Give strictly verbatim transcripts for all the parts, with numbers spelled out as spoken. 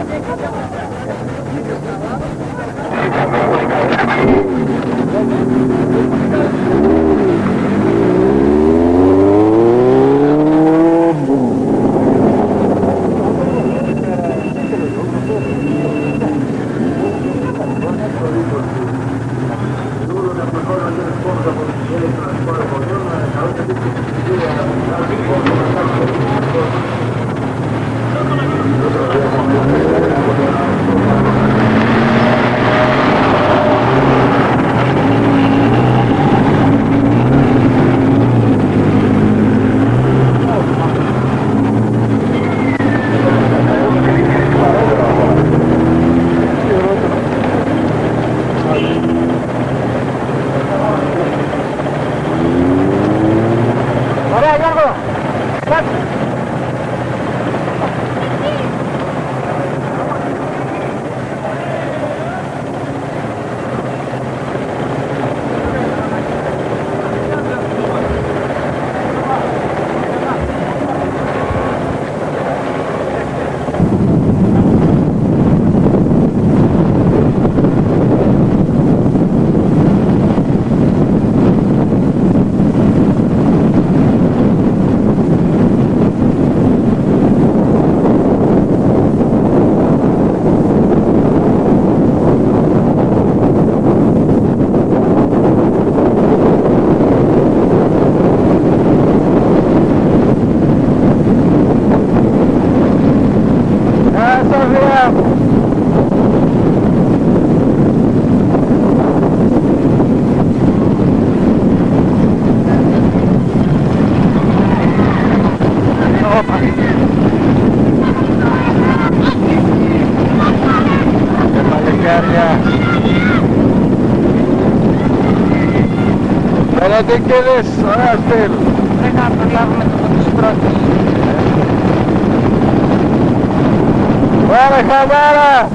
Φαίνεται και δες, ωραία στέλ. Πρέπει να προλάβουμε το τους πρώτους. Ωραία χαμάρα!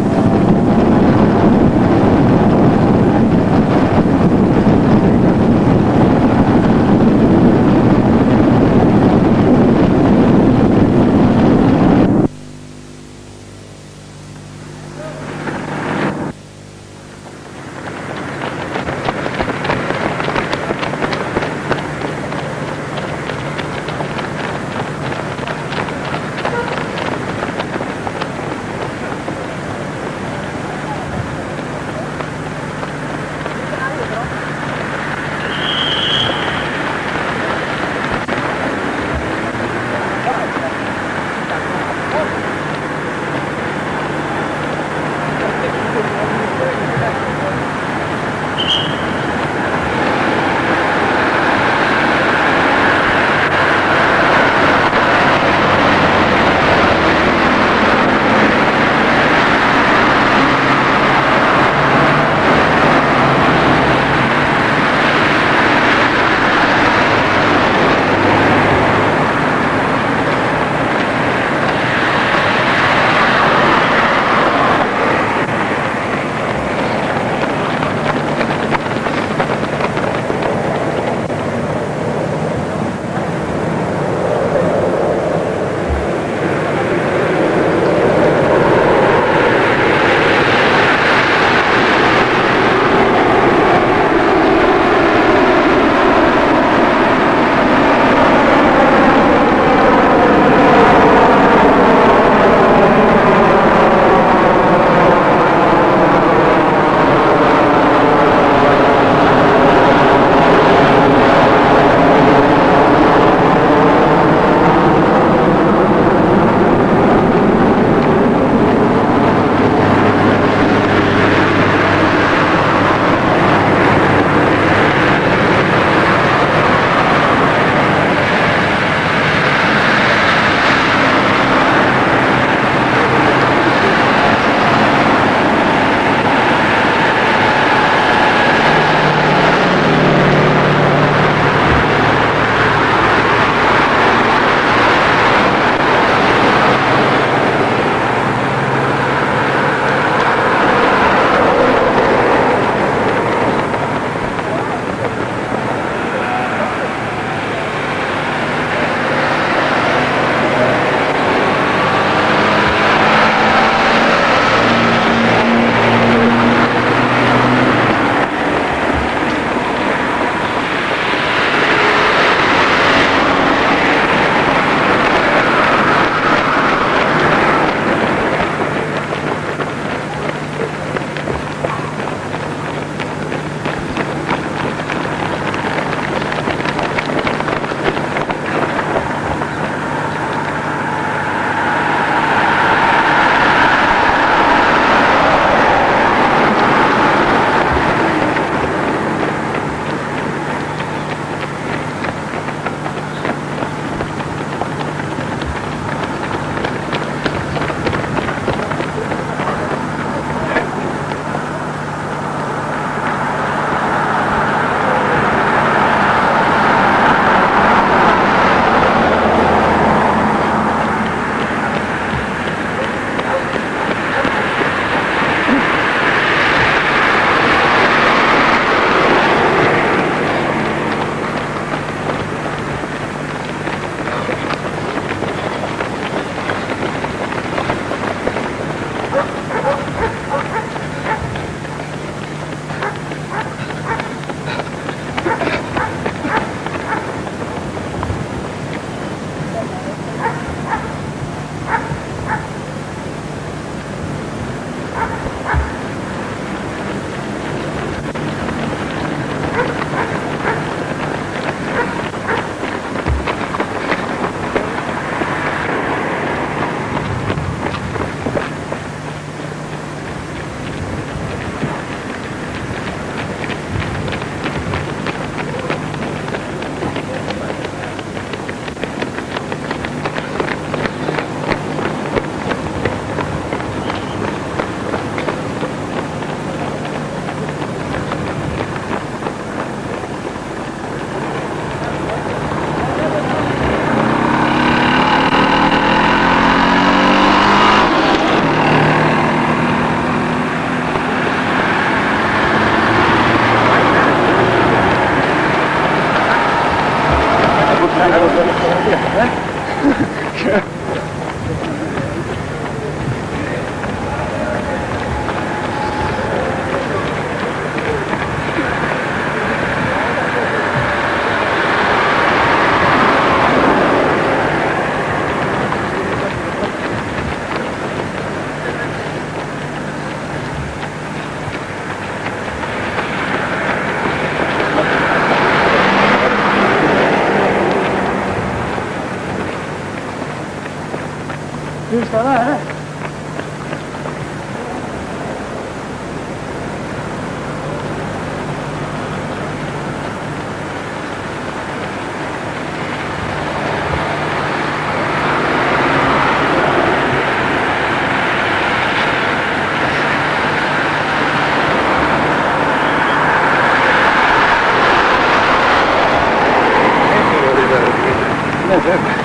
Είσαι καλά, ε. Ναι, βέβαια.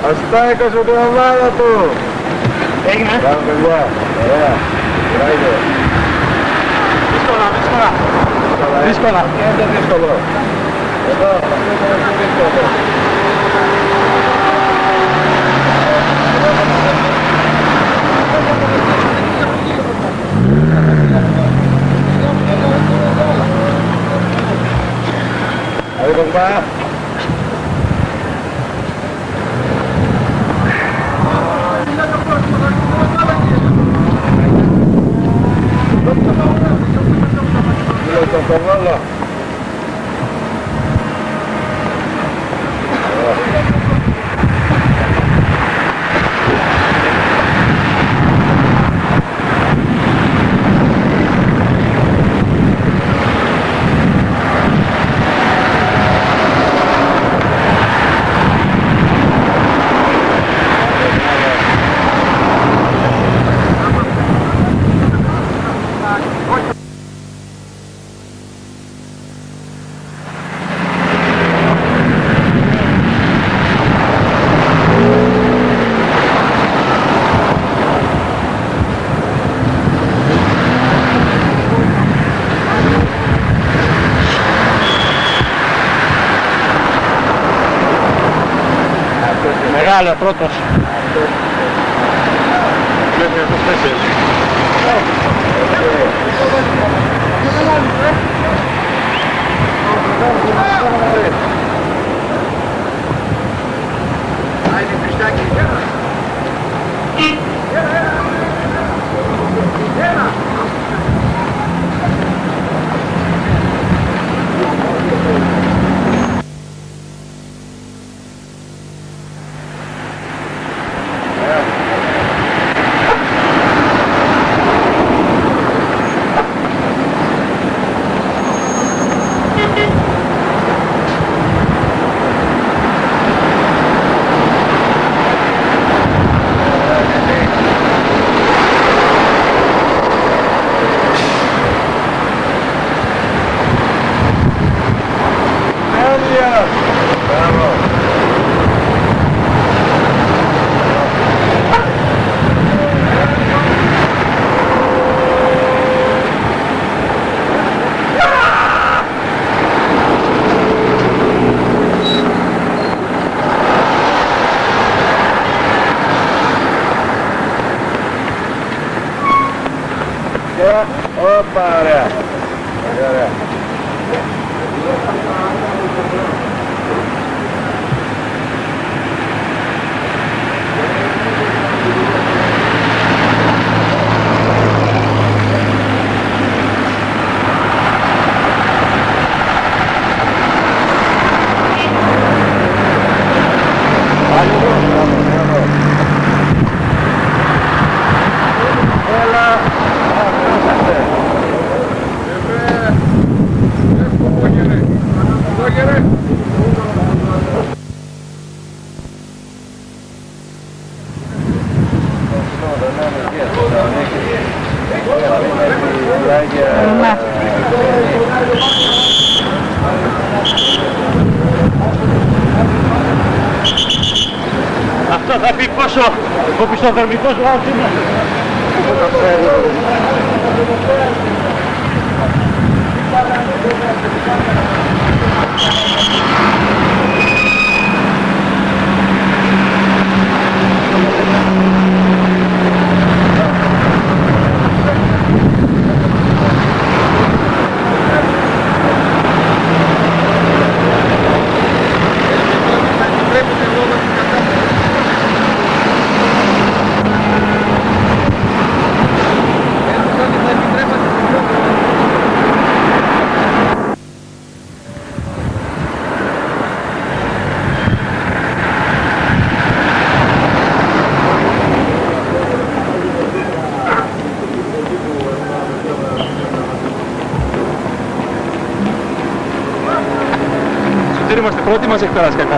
Αστάκος με την ομάδα του. Έγινε. Μπράβο παιδιά. Ωραία. Ωραία. Δύσκολα, δύσκολα. Δύσκολα. Και είναι δύσκολο. Εδώ, αυτό είναι το δύσκολο. Ahí compa. Lo Μεγάλο, πρώτος. Βλέπει αυτός τέσσερις. Άιντε Χριστάκη. Όπα, ωραία. Ωραία, ωραία. Αυτό θα πει πόσο ο πιστοδρομικός λαός είναι. Είμαστε πρώτοι, μας έχει περάσει κακά.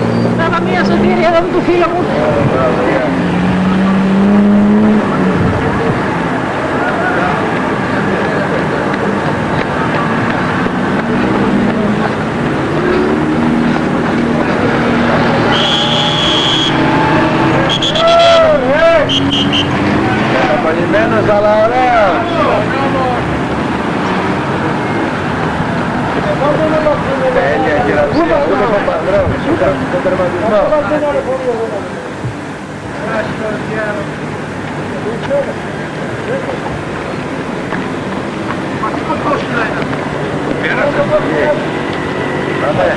Δάμα μία σωτήρια εδώ με το φίλο μου. αλλά ωραία. Τέλεια χειραψία, ούτε το πανδρέο, το τερματισμό. Πάμε.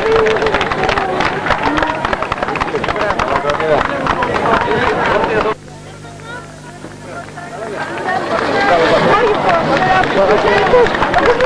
Gracias.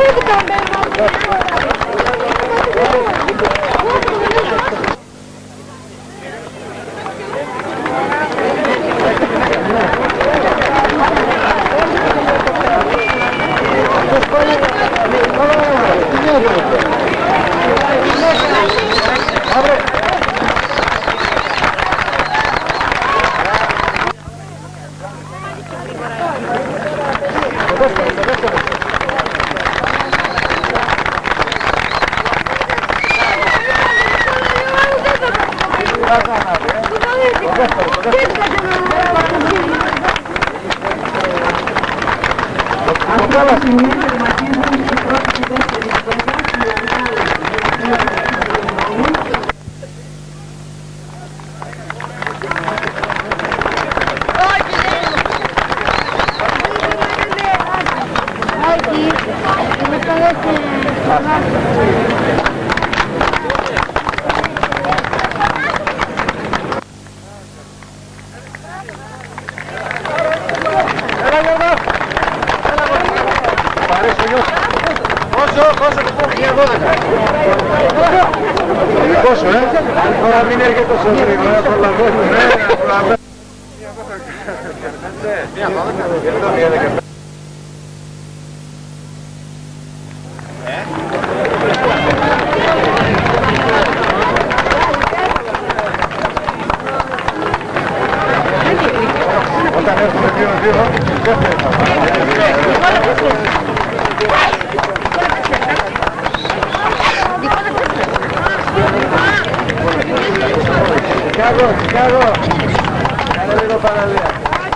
Πόσο, ε? Τώρα μην έρχεται τόσο γρήγορα, θα προλαβαίνουμε. Όταν έρθουμε δύο-δύο, δεν Chicago, Chicago, dale λίγο παραλία.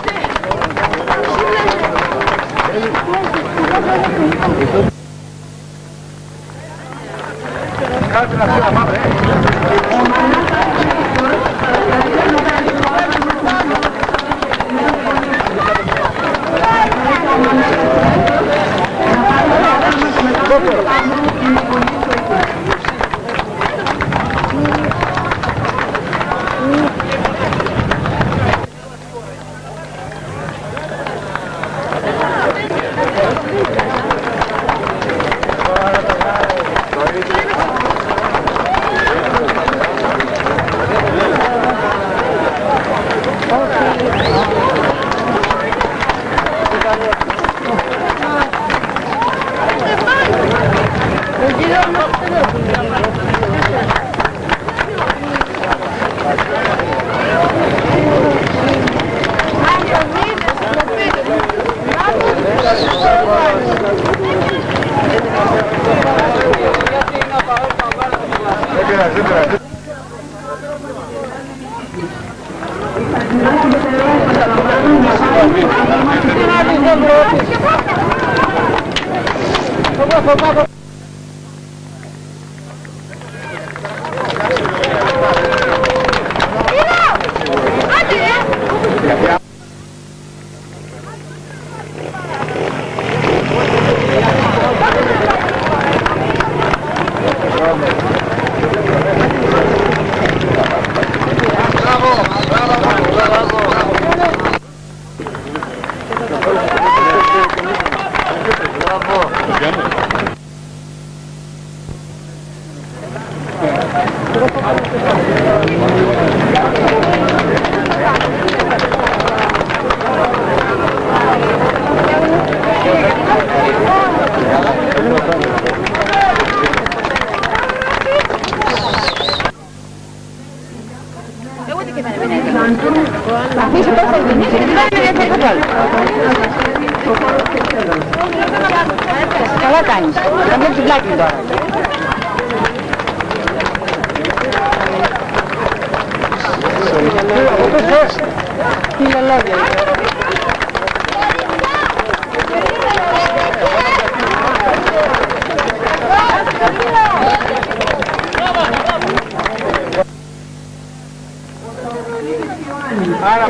Κάτσε να φύγω μαύρε. Καλά κάνεις. Να βλέπεις την πλάκη τώρα. Τι λελόγια. Άρα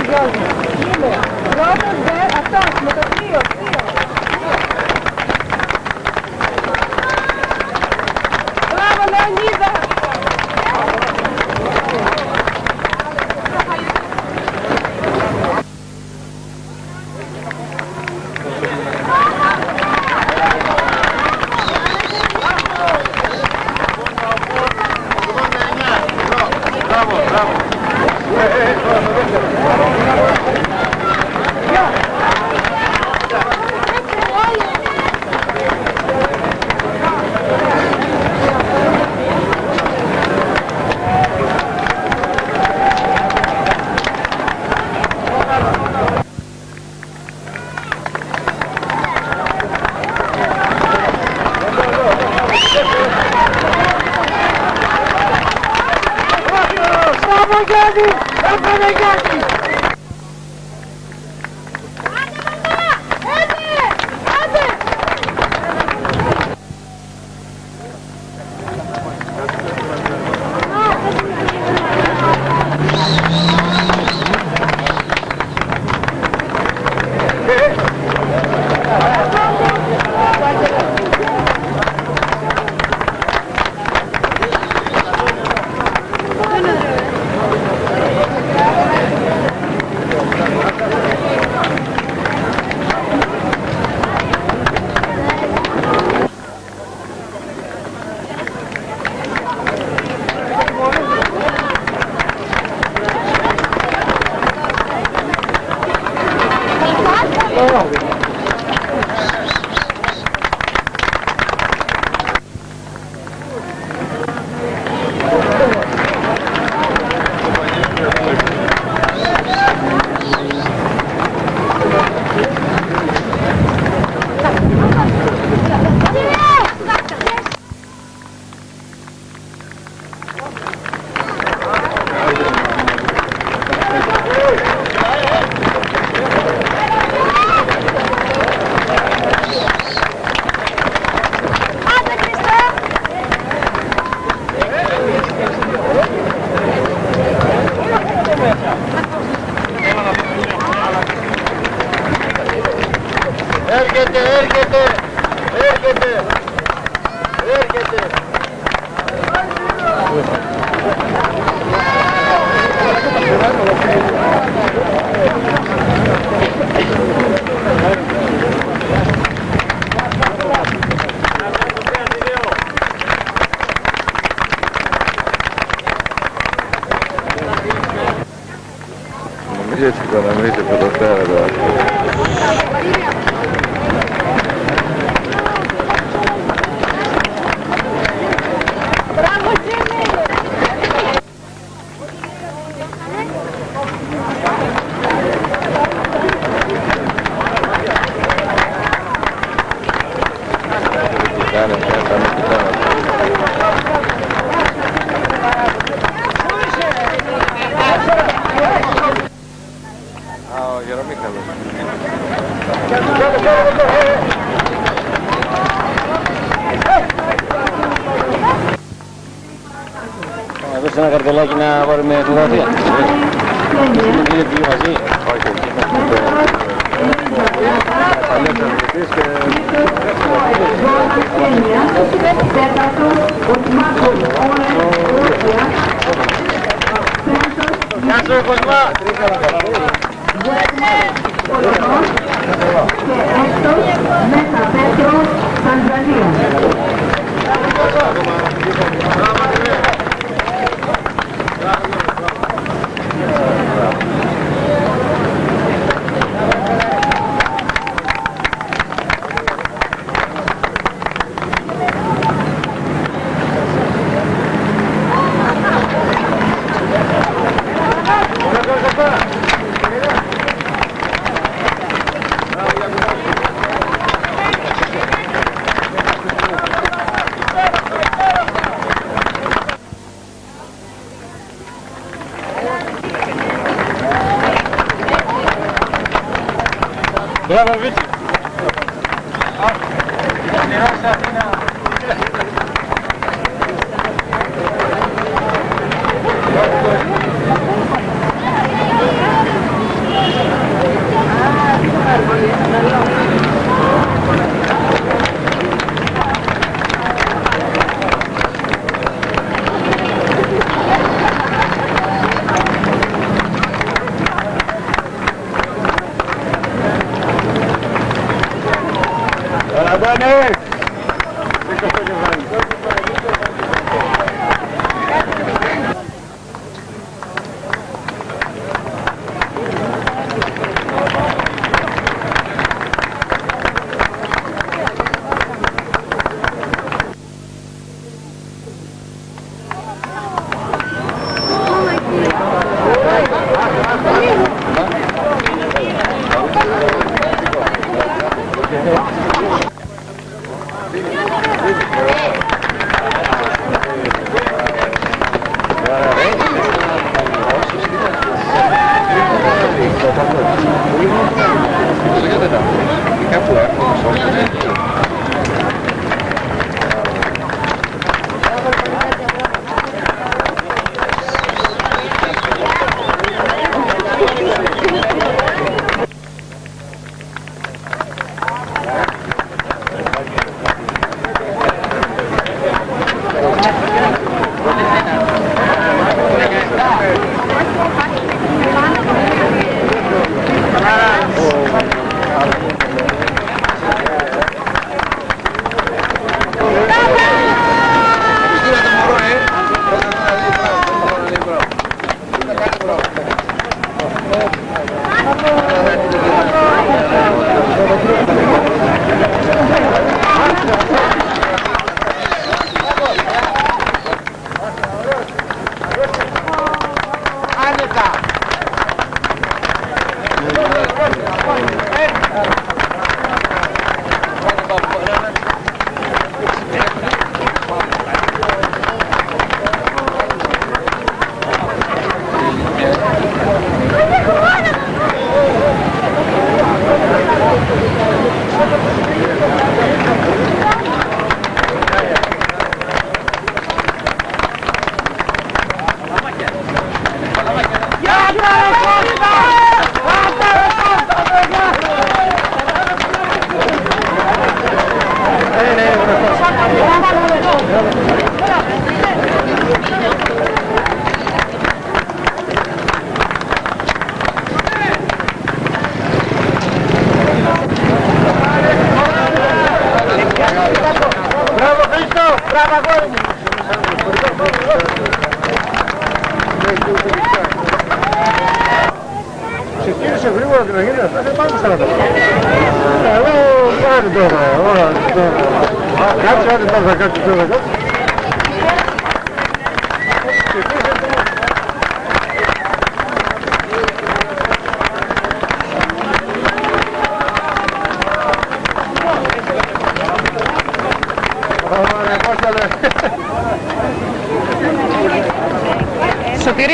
Γιώργη. Είναι. Πρώτος δε, αυτός με το τρίο, τρίο. Μπράβο Λεωνίδα. Γιάννη! Έπρεπε Γιάννη! Έρχεται, έρχεται, έρχεται, έρχεται. Νομίζετε ότι οικονομείτε φωτοστέρα τώρα. Να δώσει ένα καρτελάκι να πάρουμε φωτογραφία. Είναι δύο μαζί. Γεια σου Κοσμά! Μπράβο Βίτσι! Ξεκίνησε γρήγορα την αγγελία, θα πάμε στα λεπτά. Εγώ κάτσε τώρα, ώρα τώρα. Κάτσε, άντε τώρα θα κάτσε τώρα, κάτσε. Ωραία, πώς θα λέει. Σωτηρή.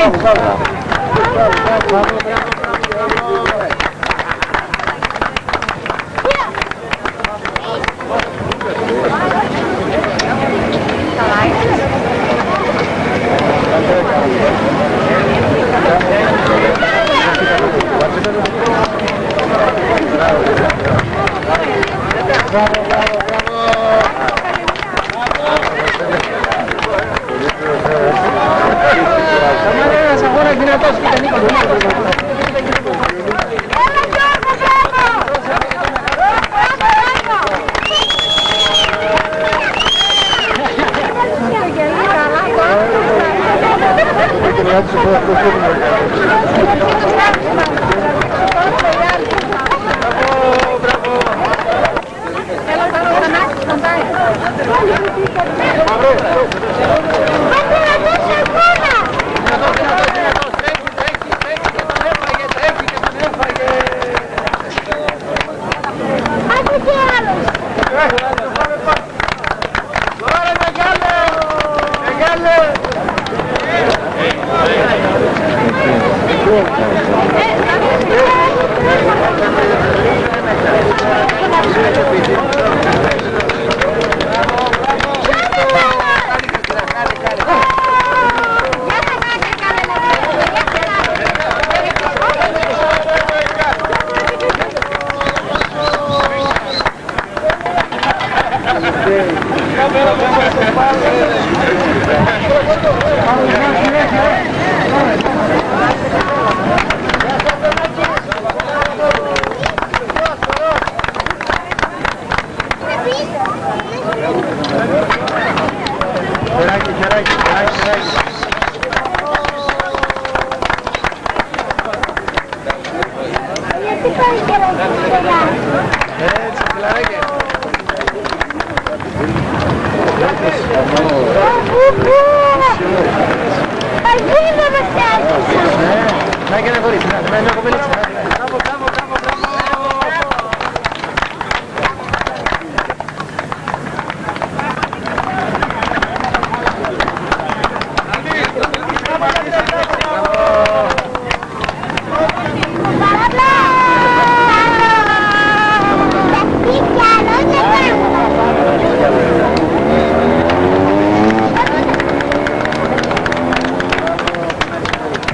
Bye.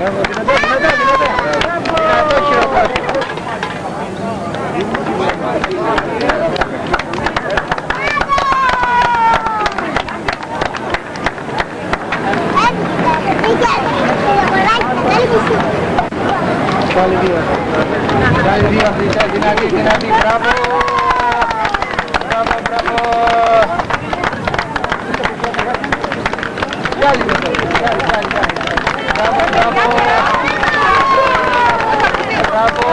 Πάλι δύο. Πάλι δύο, δυνατή, δυνατή, μπράβο. Μπράβο, μπράβο. Πάλι δύο, πάλι, πάλι, πάλι. Μπράβο, μπράβο. Μπράβο.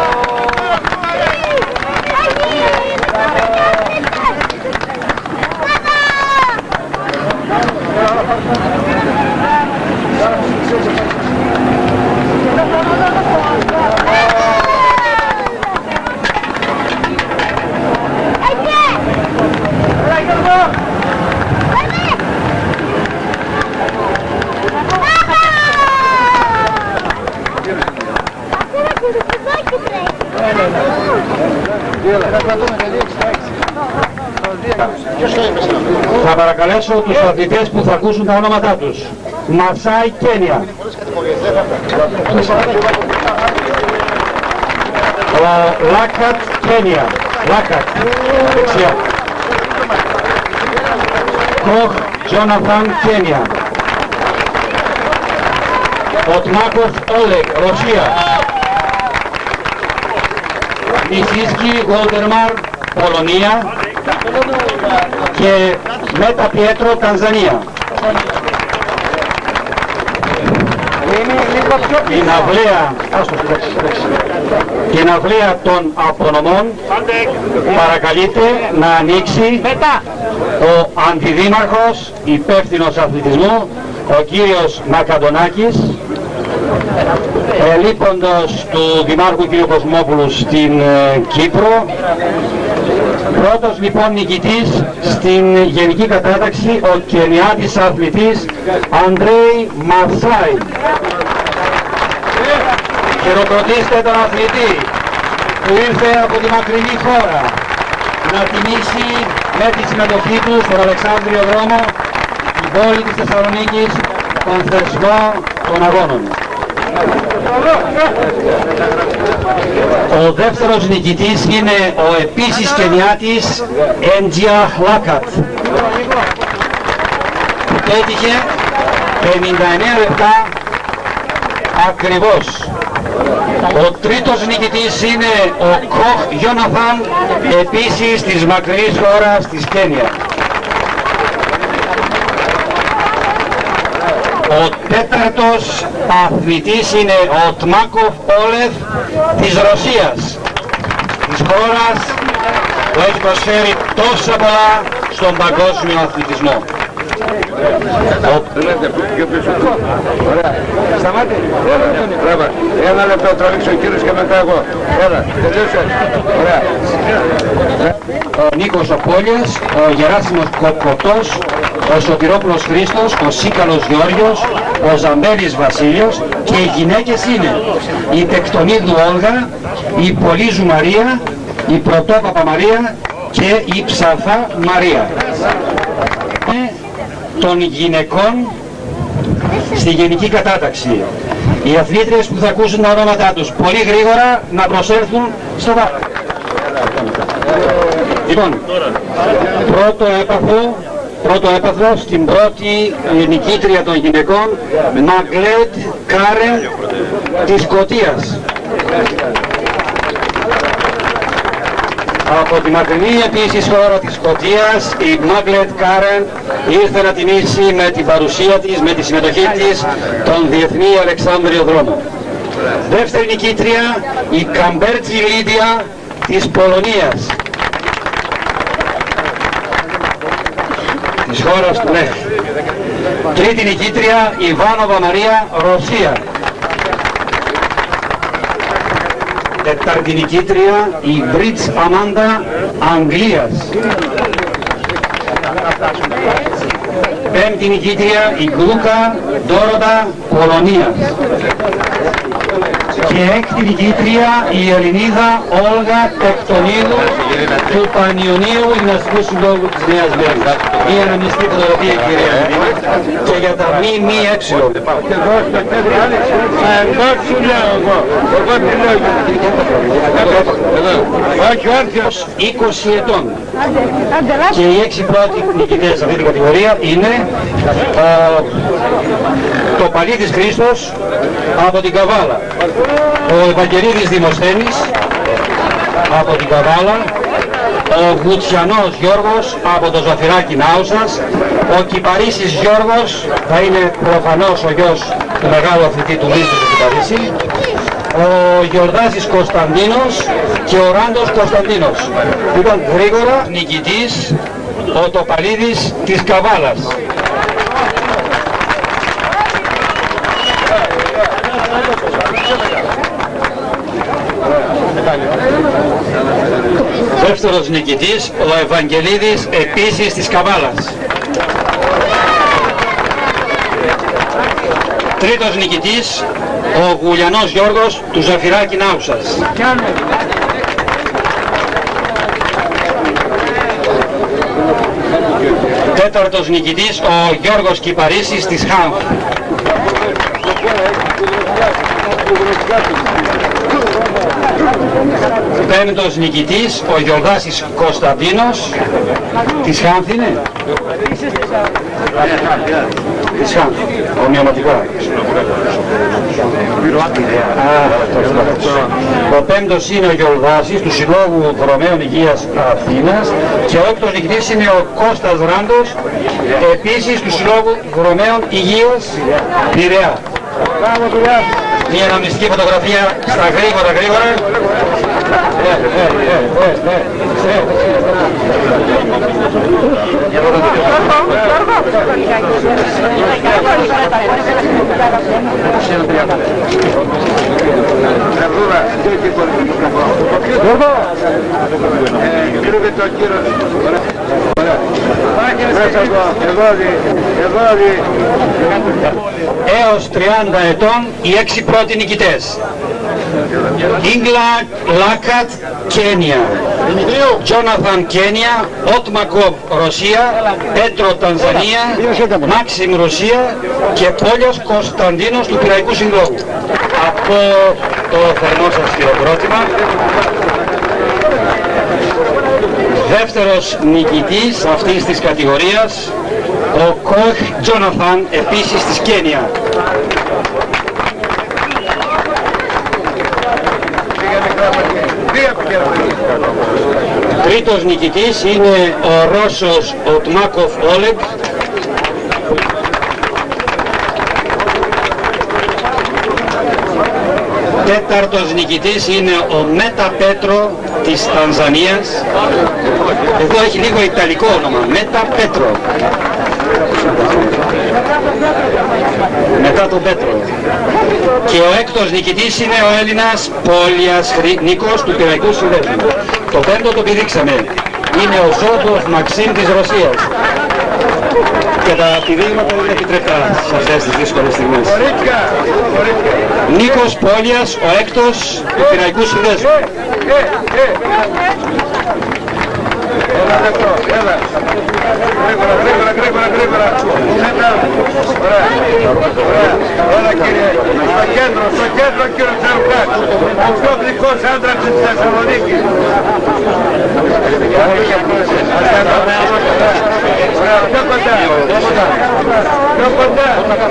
Θα παρακαλέσω τους αθλητές που θα ακούσουν τα ονόματά τους. Μασάι Κένια. Ο Λάκατ Κένια. Λάκατ. Δεξιά. Κοχ Τζόναθαν Κένια. Ο Τμάκοφ Όλεγ, Ρωσία. Μισίσκι Γολτερμάρ, Πολωνία. Και Μέτα Πιέτρο, Τανζανία. Η ναυλαία, η ναυλαία των απονομών παρακαλείται να ανοίξει ο αντιδήμαρχος υπεύθυνος αθλητισμού, ο κύριος Μακαντονάκης, ελείποντος του Δημάρχου κ. Κοσμόπουλου στην ε, Κύπρο. Πρώτος λοιπόν νικητής στην γενική κατάταξη, ο Κενιάτης αθλητής Αντρέι Μασάι. Χειροκροτήστε τον αθλητή που ήρθε από τη μακρινή χώρα να τιμήσει με τη συμμετοχή του στον Αλεξάνδριο δρόμο την πόλη της Θεσσαλονίκης, τον θεσμό των αγώνων. Ο δεύτερος νικητής είναι ο επίσης Κενιάτης Έντζια Λάκατ, που πέτυχε πενήντα εννέα λεπτά ακριβώς. Ο τρίτος νικητής είναι ο Κοχ Γιόναθαν, επίσης της μακρινής χώρας της Κένια. Ο τέταρτος αθλητής είναι ο Τμάκοφ Όλεφ της Ρωσίας, της χώρας που έχει προσφέρει τόσα πολλά στον παγκόσμιο αθλητισμό. Σταμάτη. Μπράβο. Ένα λεπτό τραβήξω ο κύριος και μετά εγώ. Έλα, τελείωσε. Ωραία. Ο Νίκος Απόλιας, ο Γεράσιμος Κοτός, ο Σωτηρόπουλος Χρήστος, ο Σίκαλος Γιώργος, ο Ζαμπέλης Βασίλειος και οι γυναίκες είναι η Τεκτονίδου Όλγα, η Πολύζου Μαρία, η Πρωτόπαπα Μαρία και η Ψαθά Μαρία. Των γυναικών στη γενική κατάταξη. Οι αθλήτριες που θα ακούσουν τα ονόματά τους πολύ γρήγορα να προσέλθουν στο βάθος. Λοιπόν, πρώτο έπαθρο, πρώτο έπαθρο στην πρώτη νικήτρια των γυναικών, Μαγκλέτ Κάρεν της Σκωτίας. Από τη μακρινή επίσης χώρα της Σκωτίας, η Μάγκλετ Κάρεν ήρθε να τιμήσει με την παρουσία της, με τη συμμετοχή της, τον Διεθνή Αλεξάνδριο δρόμο. Δεύτερη νικήτρια, η Καμπέρτζη Λίδια της Πολωνίας, της χώρας του Λέχ. Τρίτη νικήτρια, η Βάνοβα Μαρία, Ρωσία. Τέταρτη νικήτρια, η Μπρίτς Αμάντα, Αγγλίας. Πέμπτη νικήτρια, η Γλούκα Ντόροτα, Πολωνίας. Και έκτη νικήτρια η Ελληνίδα Όλγα Τεκτονίδου του Πανιωνίου Γυμναστικού Συλλόγου της Νέας Βέρνης. Η αναμνηστική φωτογραφία, κυρία και για τα μη μη έξιλο. Εγώ σου λέω εγώ. Εγώ τι λέω. είκοσι ετών. Και οι έξι πρώτοι νικητές σε αυτή την κατηγορία είναι α, το Παλίδης Χρήστος από την Καβάλα, ο Ευαγγελίδης Δημοσθένης από την Καβάλα, ο Γουτσιανός Γιώργος από το Ζαφυράκι Νάουσας, ο Κυπαρίσης Γιώργος θα είναι προφανώς ο γιος του μεγάλου αθλητή του Λύσου του Κυπαρίση, ο Γιορδάσης Κωνσταντίνος και ο Ράντος Κωνσταντίνος. Λοιπόν, γρήγορα νικητής ο Τοπαλίδης της Καβάλας. Δεύτερος νικητής ο Ευαγγελίδης επίσης της Καβάλας. Τρίτος νικητής ο Γουλιανός Γιώργος του Ζαφυράκι Νάουσας. Τέταρτος νικητής ο Γιώργος Κυπαρίσης της Χάμφ. Πέμπτος νικητής ο Γιορδάσης Κωνσταντίνος της Χάμφ είναι. Της Χάμφ, ομοιωματικά. Ο πέμπτος είναι ο Γιορδάσης του Συλλόγου Δρομέων Υγείας Αθήνας και ο έκτος νικητής είναι ο Κώστας Ράντος, επίσης του Συλλόγου Δρομέων Υγείας Πειραιά. Μια αναμνηστική φωτογραφία στα γρήγορα γρήγορα. Έως τριάντα ετών οι έξι πρώτοι νικητές. Ίγκλα Λάκατ, Κένια. Τζόναθαν, Κένια. Ότμακοβ, Ρωσία. Πέτρο, Τανζανία. Μάξιμ, Ρωσία. Και Πόλιος Κωνσταντίνος του Πειραϊκού Συλλόγου. Από το θερμό σας χειροκρότημα. Δεύτερος νικητής αυτής της κατηγορίας ο Κοχ Τζόναθαν, επίσης της Κένια. Τρίτος νικητής είναι ο Ρώσος Οτμάκοφ Όλεγ. Τέταρτος νικητής είναι ο Μέτα Πέτρο της Τανζανίας. Εδώ έχει λίγο ιταλικό όνομα, Μέτα Πέτρο. Μετά τον Πέτρο. Και ο έκτος νικητής είναι ο Έλληνας Πόλιας Νίκος του Πειραϊκού Συνδέσμου. Το πέμπτο το πηδήξαμε. Είναι ο Ζόντος Μαξίμ της Ρωσίας. Και τα πηδήγματα δεν επιτρέπτα σε αυτές τις δύσκολες στιγμές. Νίκος Πόλιας, ο έκτος του Πειραϊκού Συνδέσμου. Έλα, λεπτό, έλα. Γρήγορα, γρήγορα, γρήγορα, γρήγορα. Ωραία, ωραία. Έλα κύριε, στο κέντρο, στο κέντρο κύριο Τσαρουκάκ. Ο πιο γλυκός άντρας της Θεσσαλονίκης. Ωραία, πιο κοντά. Πιο κοντά.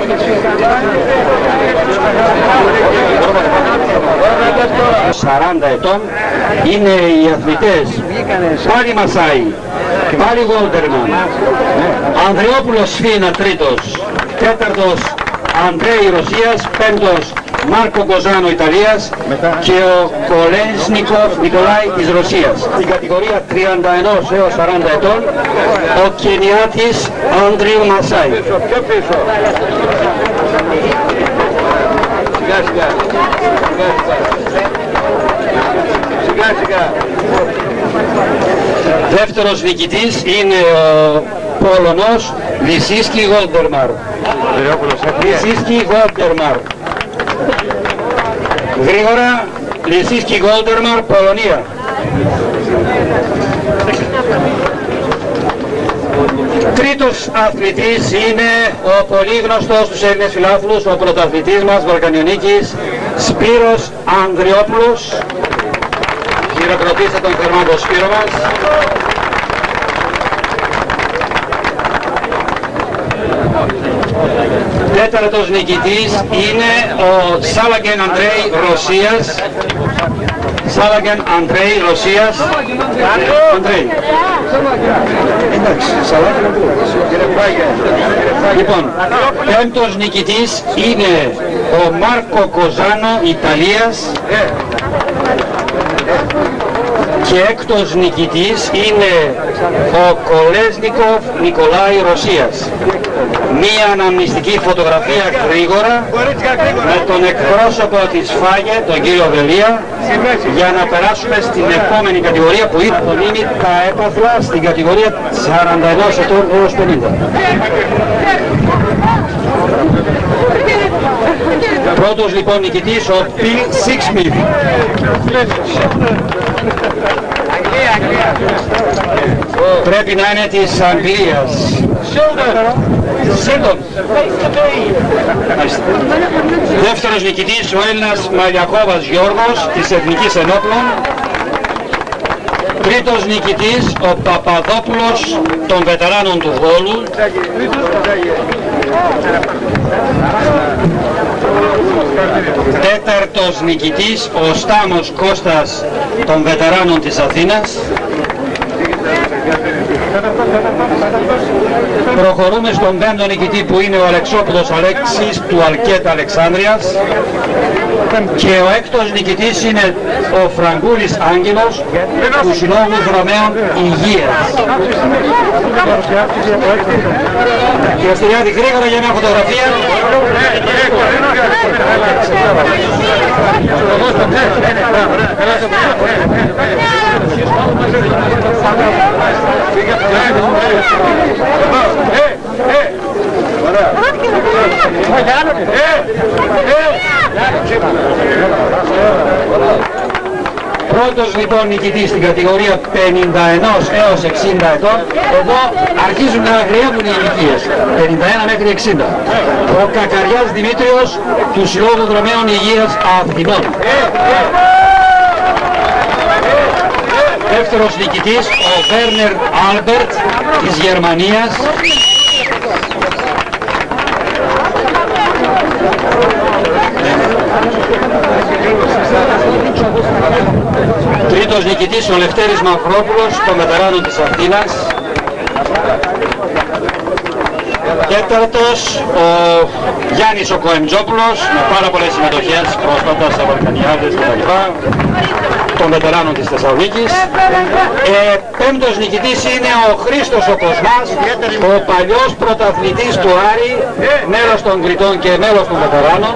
σαράντα ετών είναι οι αθλητές πάλι Μασάι, πάλι Γόλτερμαν, Ανδριόπουλος Σφίνα τρίτος, τέταρτος Αντρέη Ρωσίας, πέμπτος Μάρκο Κοζάνο Ιταλίας και ο Κολένσνικοφ Νικολάη της Ρωσίας. Στην κατηγορία τριάντα ένα έως σαράντα ετών ο Κενιάτης Άντριου Μασάι. Πιο πίσω. Σιγά σιγά. Σιγά σιγά. Δεύτερος νικητής είναι ο Πολωνός Λυσίσκι Γόλτερμαρ. Λυσίσκι Γόλτερμαρ. Γρήγορα, Λυσίσκι Γκόλτερμαρ, Πολωνία. Τρίτος αθλητής είναι ο πολύ γνωστός στους Έλληνες φιλάθλους, ο πρωταθλητής μας Βαλκανιονίκης, Σπύρος Ανδριόπουλος. Χειροκροτήστε τον θερμά τον Σπύρο μας. Τέταρτος νικητής είναι ο Σάλαγκεν Αντρέι Ρωσίας. Σάλαγκεν Αντρέι Ρωσίας. Αντρέι. Εντάξει, Σάλαγκεν Αντρέι. Λοιπόν, πέμπτος νικητής είναι ο Μάρκο Κοζάνο Ιταλίας. Και έκτος νικητής είναι ο Κολέσνικοφ Νικολάη Ρωσίας. Μία αναμνηστική φωτογραφία γρήγορα με τον εκπρόσωπο της ΦΑΓΕ, τον κύριο Βελία, για να περάσουμε στην επόμενη κατηγορία που είναι το νήμι τα έπαθλα στην κατηγορία σαράντα ενός ετών έως πενήντα. Πρώτος λοιπόν νικητής ο Bill Sixsmith. Πρέπει να είναι της Αγγλίας. Σύντον. Δεύτερος νικητής ο Έλληνας Μαλιακόβας Γιώργος της Εθνικής Ενόπλων. Τρίτος νικητής ο Παπαδόπουλος των βετεράνων του Βόλου. Τέταρτος νικητής ο Στάμος Κώστας των βετεράνων της Αθήνας. Προχωρούμε στον πέμπτο νικητή που είναι ο Αλεξόπουλος Αλέξης του Αλκέτ Αλεξάνδρειας. Και ο έκτος νικητής είναι ο Φραγκούλης Άγγελος του Συλλόγου Δρομέων Υγείας. Κύριε Στυλιάδη, γρήγορα για μια φωτογραφία. Πρώτος λοιπόν νικητής στην κατηγορία πενήντα ένα έως εξήντα ετών. Εδώ αρχίζουν να αγριεύουν οι ηλικίες, πενήντα ένα μέχρι εξήντα. Ο Κακαριάς Δημήτριος του Συλλόγου Δρομέων Υγείας Αθηνών. Δεύτερος νικητής ο Βέρνερ Άλμπερτ της Γερμανίας. Τρίτος νικητής ο Λευτέρης Μαυρόπουλος των βετεράνων της Αθήνας. Τέταρτος ο Γιάννης ο Κοεμτζόπουλος με πάρα πολλές συμμετοχές πρόσφατα στα Βαλκανιάδες κτλ. των βετεράνων της Θεσσαλονίκης. Ε, πέμπτος νικητής είναι ο Χρήστος ο Κοσμάς, ο παλιός πρωταθλητής του Άρη, μέλος των Κρητών και μέλος των βετεράνων.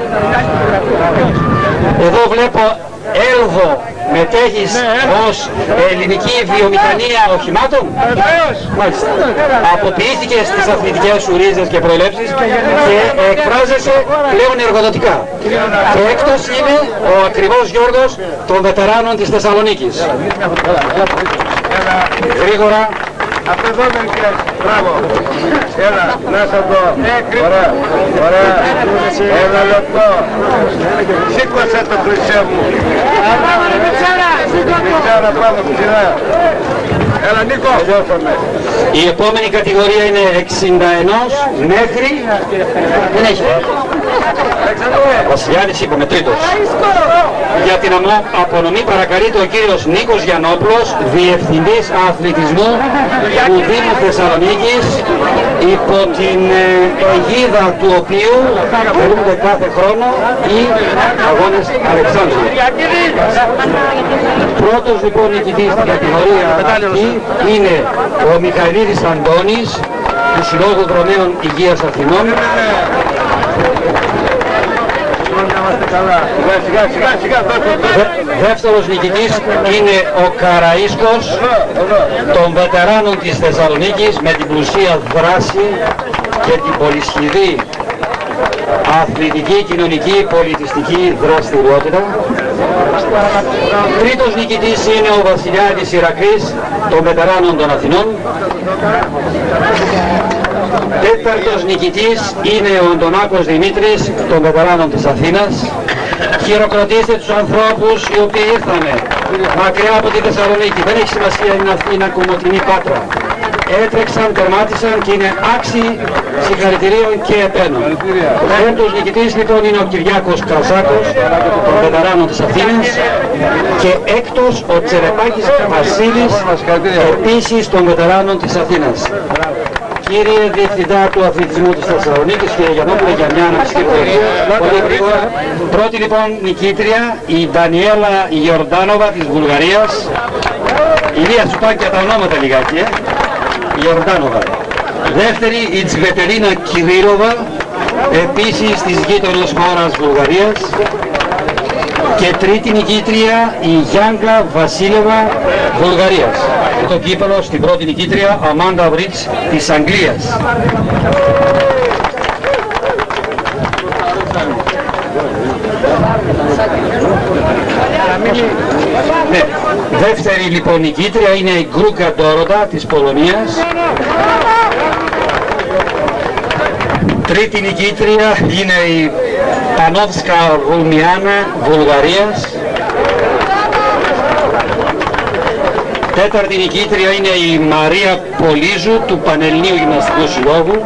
Εδώ βλέπω Έλβο, μετέχεις ως ελληνική βιομηχανία οχημάτων. Μάλιστα. Αποποιήθηκε στις αθλητικές σου ρίζες και προελεύσεις και εκφράζεσαι πλέον εργοδοτικά. Και έκτος είναι ο ακριβώς Γιώργος των βετεράνων της Θεσσαλονίκης. Γρήγορα. Αυτό εδώ μερικές, μπράβο. Έλα, να σ' αυτό. Ωραία, ωραία. Ένα λεπτό. Σήκωσε το χρυσέ μου. Χρυσάρα πάνω ψηλά. Έλα Νίκο. Η επόμενη κατηγορία είναι εξήντα ένα μέχρι... Δεν έχει. Βασιλιάδης είπαμε τρίτος. Για την απονομή παρακαλείται ο κύριος Νίκος Γιαννόπουλος, Διευθυντής Αθλητισμού του Δήμου Θεσσαλονίκης, υπό την αιγίδα του οποίου θεωρούνται κάθε χρόνο οι αγώνες Αλεξάνδρου. Πρώτος λοιπόν νικητής στην κατηγορία αυτή είναι ο Μιχαηλίδης Αντώνης του Συλλόγου Δρομέων Υγείας Αθηνών. Δεύτερος νικητής είναι ο Καραΐσκος των βετεράνων της Θεσσαλονίκης με την πλουσία δράση και την πολυσχηδή αθλητική, κοινωνική, πολιτιστική δραστηριότητα. Τρίτος νικητής είναι ο Βασιλιάδης Ηρακλής των Βετεράνων των Αθηνών. Τέταρτος νικητής είναι ο Αντωνάκος Δημήτρης των Βετεράνων της Αθήνας. Χειροκροτήστε τους ανθρώπους οι οποίοι ήρθανε μακριά από τη Θεσσαλονίκη. Δεν έχει σημασία είναι αυτή η κομμωτινή Πάτρα. Έτρεξαν, τερμάτισαν και είναι άξιοι συγχαρητηρίων και επένων. Ο πέμπτος νικητής λοιπόν είναι ο Κυριάκος Καζάκος των Βετεράνων της Αθήνας και έκτος ο Τσερεπάκης Βασίλης επίσης των Βετεράνων της Αθήνας. Κύριε Διευθυντά του Αθλητισμού της Θεσσαλονίκης, κύριε Γιαννόπουλε, για μια αναψυχή. Πολύ γρήγορα. Πρώτη λοιπόν νικήτρια, η Ντανιέλα Ιορντάνοβα της Βουλγαρίας. Ηλία σου πάει και τα ονόματα λιγάκι, ε. Ιορντάνοβα. Δεύτερη, η Τσβετελίνα Κυρίλοβα, επίσης της γείτονος χώρας Βουλγαρίας. Και τρίτη νικήτρια, η Γιάνγκα Βασίλεβα Βουλγαρίας. Και το κύπελο στην πρώτη νικήτρια, Αμάντα Βρίτς της Αγγλίας. Ναι. Δεύτερη λοιπόν νικήτρια είναι η Γκρούκα Ντόροτα της Πολωνίας. Τρίτη νικήτρια είναι η Πανόφσκα Ρουμιάνα Βουλγαρίας. Τέταρτη νικήτρια είναι η Μαρία Πολύζου του Πανελληνίου Γυμναστικού Συλλόγου.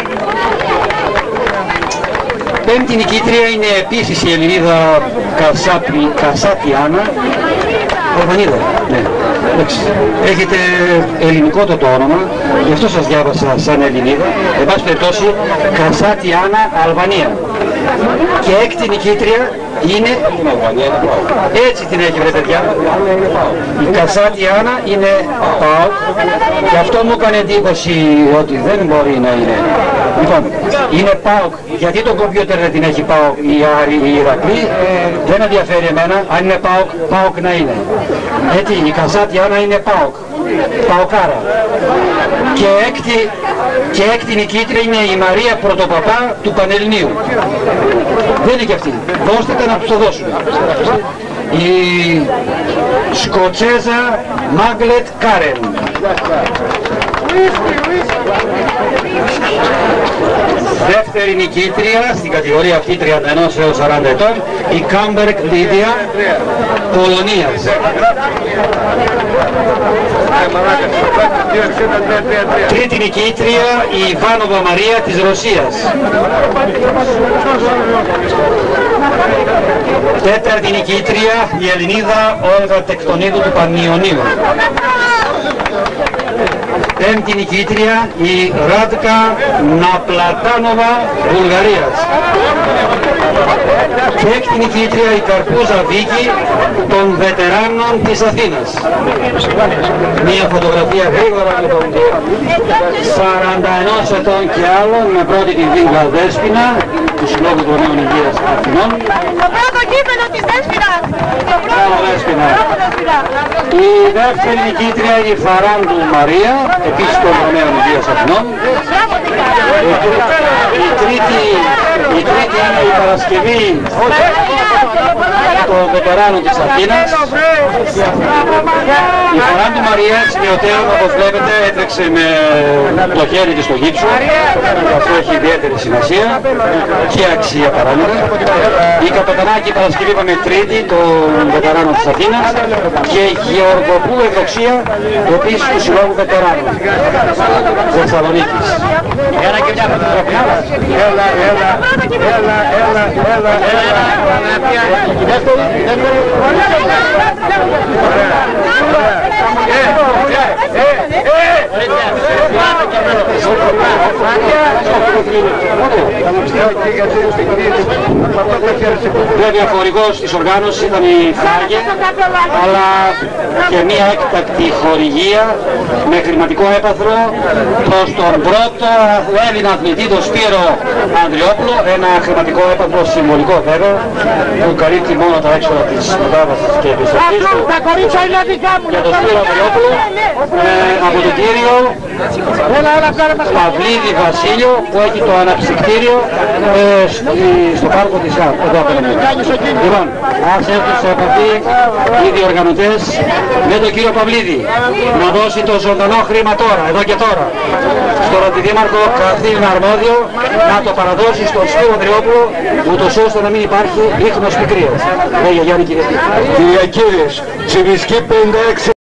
Πέμπτη νικήτρια είναι επίσης η Ελληνίδα Κασάτιάνα. Αλβανίδα, ναι. Έχετε ελληνικό το, το όνομα, γι' αυτό σας διάβασα σαν Ελληνίδα. Εν πάση περιπτώσει, Κασάτιάνα, Αλβανία. Και έκτη νικήτρια είναι... Έτσι την έχει βρε παιδιά. Η Κασάτιάνα είναι ΠΑΟΚ και αυτό μου έκανε εντύπωση ότι δεν μπορεί να είναι. Λοιπόν, είναι ΠΑΟΚ. Γιατί το κομπιούτερ δεν την έχει ΠΑΟΚ η, η Ηρακλή, δεν ενδιαφέρει εμένα. Αν είναι ΠΑΟΚ, ΠΑΟΚ να είναι. Έτσι, η Κασάτιάνα είναι ΠΑΟΚ. ΠΑΟΚάρα. Και έκτη, και έκτη νικήτρια είναι η Μαρία Πρωτοπαπά του Πανελληνίου. Δεν είναι και αυτή. Δώστε τα να τους το δώσουμε. Η Σκοτσέζα Μάγκλετ Κάρεν. Δεύτερη νικήτρια στην κατηγορία αυτή τριάντα ένα έως σαράντα ετών, η Κάμπερκ Λίδια, Πολωνίας. Τρίτη νικήτρια η Ιβάνοβα Μαρία της Ρωσίας. Τέταρτη νικήτρια η Ελληνίδα Όλγα Τεκτονίδου του Πανιωνίου. Πέμπτη νικήτρια η Ράτκα Ναπλατάνοβα Βουλγαρίας. Και έκτη νικήτρια η Καρπούζα Βίκη των Βετεράνων της Αθήνας. Μία φωτογραφία γρήγορα λοιπόν σαράντα ένα ετών και άλλων με πρώτη την Βίγκα Δέσποινα του Συλλόγου των Νέων Υγείας Αθηνών. Το πρώτο κείμενο της Δέσποινας. Μπράβο Δέσποινα. Η δεύτερη νικήτρια είναι η Φαράντου Μαρία, επίσης των Νέων Υγείας Αθηνών. Η τρίτη, η τρίτη είναι η Παρασκευή των Βετεράνων της Αθήνας. Η Φαράντου Μαρία σημειωτέων, όπως βλέπετε, έτρεξε με το χέρι της στο γύψο. Αυτό έχει ιδιαίτερη σημασία και αξία παράλληλα. Η Καπετανάκη Παρασκευή είπαμε τρίτη των Βετεράνων της Αθήνας και η Γεωργοπού Ευδοξία, επίσης του Συλλόγου Βετεράνων της Θεσσαλονίκης. Έλα και μια φωτογραφία. Έλα, έλα, έλα, έλα, έλα, έλα. Δεύτερη, δεύτερη. Ωραία, ωραία. Ε, ε, ε, Βέβαια χορηγός της οργάνωσης ήταν η Φάγε, αλλά και μια έκτακτη χορηγία με χρηματικό έπαθρο προς τον πρώτο Έλληνα αθλητή, τον Σπύρο Ανδριόπουλο, ένα χρηματικό έπαθρο συμβολικό βέβαια, που καλύπτει μόνο τα έξοδα της μετάβασης και επιστροφής. Τα κορίτσια είναι δικά μου. Για τον Σπύρο Μηριόπουλο, από τον κύριο Παυλίδη Βασίλειο που έχει το αναψυκτήριο ε, στο πάρκο της ΑΠ. Εδώ απέναντι. Λοιπόν, ας έρθουν σε επαφή οι διοργανωτές με τον κύριο Παυλίδη να δώσει το ζωντανό χρήμα τώρα, εδώ και τώρα, στον αντιδήμαρχο καθήλυνα αρμόδιο να το παραδώσει στον Σπύρο Μηριόπουλο, ούτως ώστε να μην υπάρχει ίχνος πικρίας. Λέγε Γιάννη κύριε. Κυριακίδης, Τσιβισκή πενήντα έξι.